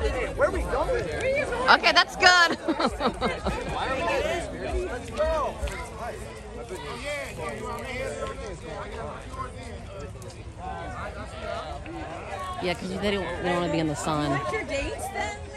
Where are we going? Okay, that's good. Let's go. Yeah, because they don't want to be in the sun. Your dates then?